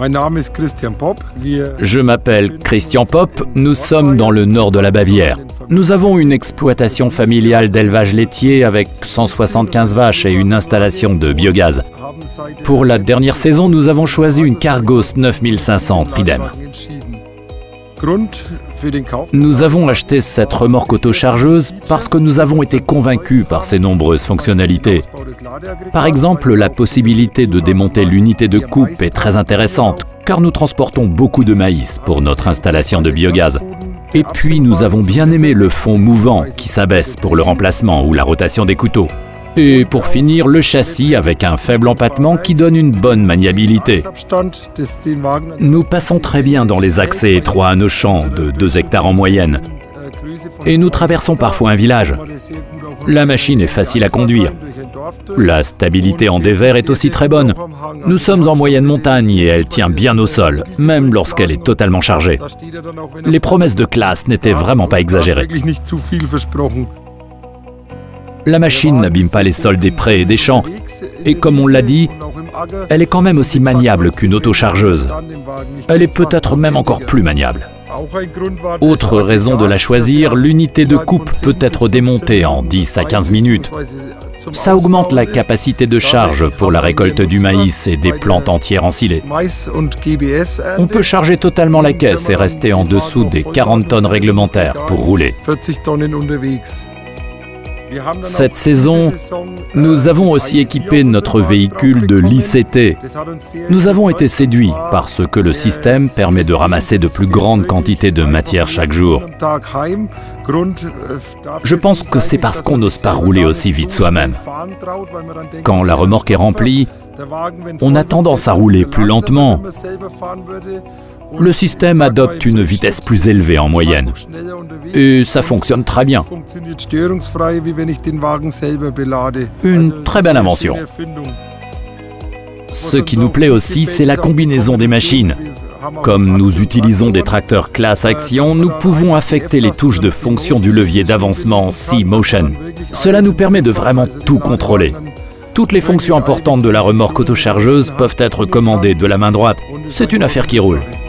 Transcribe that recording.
Je m'appelle Christian Popp, nous sommes dans le nord de la Bavière. Nous avons une exploitation familiale d'élevage laitier avec 175 vaches et une installation de biogaz. Pour la dernière saison, nous avons choisi une Cargos 9500 Tridem. Nous avons acheté cette remorque autochargeuse parce que nous avons été convaincus par ses nombreuses fonctionnalités. Par exemple, la possibilité de démonter l'unité de coupe est très intéressante, car nous transportons beaucoup de maïs pour notre installation de biogaz. Et puis, nous avons bien aimé le fond mouvant qui s'abaisse pour le remplacement ou la rotation des couteaux. Et pour finir, le châssis avec un faible empattement qui donne une bonne maniabilité. Nous passons très bien dans les accès étroits à nos champs de 2 hectares en moyenne. Et nous traversons parfois un village. La machine est facile à conduire. La stabilité en dévers est aussi très bonne. Nous sommes en moyenne montagne et elle tient bien au sol, même lorsqu'elle est totalement chargée. Les promesses de classe n'étaient vraiment pas exagérées. La machine n'abîme pas les sols des prés et des champs. Et comme on l'a dit, elle est quand même aussi maniable qu'une autochargeuse. Elle est peut-être même encore plus maniable. Autre raison de la choisir, l'unité de coupe peut être démontée en 10 à 15 minutes. Ça augmente la capacité de charge pour la récolte du maïs et des plantes entières ensilées. On peut charger totalement la caisse et rester en dessous des 40 tonnes réglementaires pour rouler. Cette saison, nous avons aussi équipé notre véhicule de l'ICT. Nous avons été séduits par ce que le système permet de ramasser de plus grandes quantités de matière chaque jour. Je pense que c'est parce qu'on n'ose pas rouler aussi vite soi-même. Quand la remorque est remplie, on a tendance à rouler plus lentement. Le système adopte une vitesse plus élevée en moyenne. Et ça fonctionne très bien. Une très belle invention. Ce qui nous plaît aussi, c'est la combinaison des machines. Comme nous utilisons des tracteurs classe action, nous pouvons affecter les touches de fonction du levier d'avancement C-Motion. Cela nous permet de vraiment tout contrôler. Toutes les fonctions importantes de la remorque autochargeuse peuvent être commandées de la main droite. C'est une affaire qui roule.